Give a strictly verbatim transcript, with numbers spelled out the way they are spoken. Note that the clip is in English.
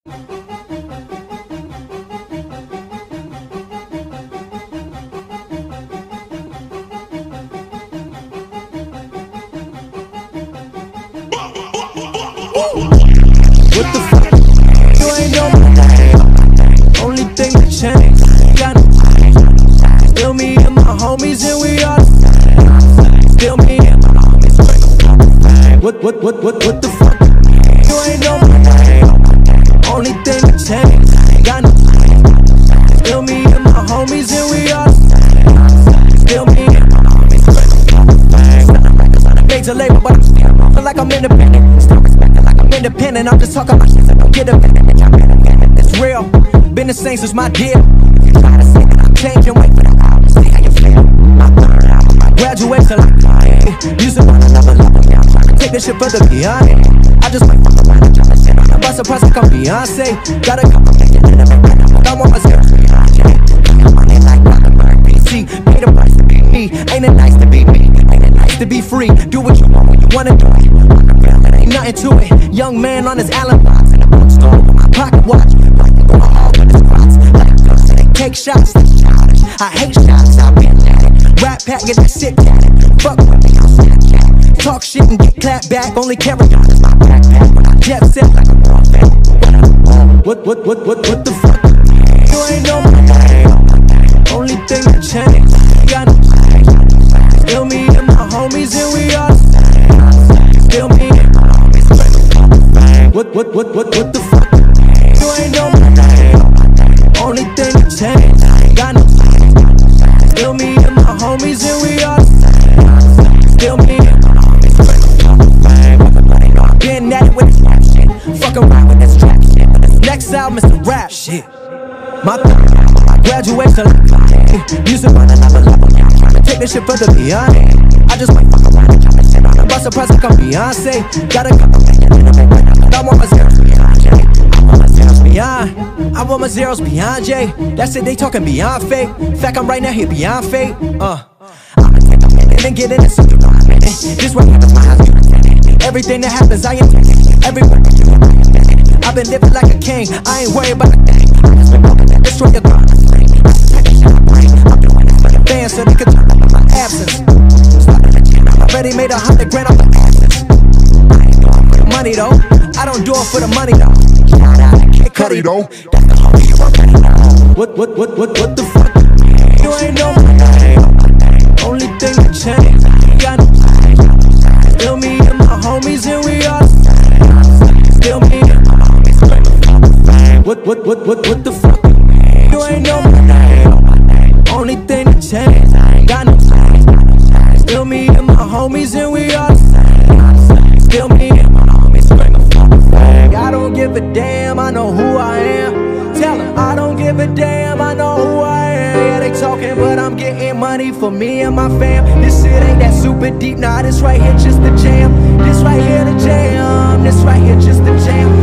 What the fuck? You ain't know me. Only thing that changed, got still me and my homies, and we all still me and my homies. What, what, what, what, what the fuck? You ain't know me. Only thing that changed, got still me and my homies, and we all still me and my homies. Major label, but I'm still like I'm independent. Still respected like I'm independent. I'm just talking about shit that don't get up. It's real, been the same since my deal. Try to say that I'm changing, wait for the album, see how you feel. My third album, I graduate till I die. Used to want another level, now I'm trying to take this shit further beyond it. I just might fuck around and try to sit on by surprise like I'm Beyonce. Got a couple million in the bank, I want my zeros beyond J. Got money like Rocketberg P C, pay the price to be me. Ain't it nice to be me? Ain't it nice to be free? Do what you want when you wanna do it. Ain't nothing to it. Young man on his alibis in a bookstore with my pocket watch. Take shots, I hate shots, I've been at it. Rap pack, get that shit tatted. Fuck with me, I'm Snapchat. Talk shit and get clapped back. Only carry on is my backpack. When I jet set like a warfare. What, what, what, what, what the fuck? You ain't know me. Only thing that changed, got still me and my homies, and we all still me and my homies. What, what, what, what, what the fuck? You ain't know me. Only thing that changed, got no still me and my homies, and we all still me and my homies. Getting at it with this rap shit, fucking around with this trap shit. Next album is the rap shit. My third album, I graduate till I die. Used to run another level, now I'm trying to take this shit further beyond it. I just might fuck around and try to sit on by surprise like I'm Beyonce. Got a couple million in the bank, I want my zeros beyond J. I want my zeros beyond. I want my zeros beyond J. That's it, they talking beyond fake. Fact, I'm right now here beyond fate. Uh, I'ma take a minute and get in it so you know I'm in it. This what happens, my house, you intended. Everything that happens, I intend it. Everywhere that you are, I've been living like a king. I ain't worried about a thing. I just been hoping to destroy your grind. I'm doing this for the fans so they can turn up my absence. I already made a hundred grand off the absence. I ain't doing it for the money though. I don't do it for the money though. Shout out to Kid Cudi though. That's the homie you already know. What, what, what, what, what the fuck? You ain't know me. Only thing that changed, got still me and my homies, and we all still me and my homies. What, what, what, what, what the fuck? You ain't know me. Only thing that changed, got still me and my homies, and we all still me and my homies. I don't give a damn, I know who I am. Tell them I don't give a damn, I know who I am. Yeah, they talking, but I'm getting money for me and my fam. This shit ain't that super deep, nah, this right here just the jam. This right here the jam, this right here just the jam.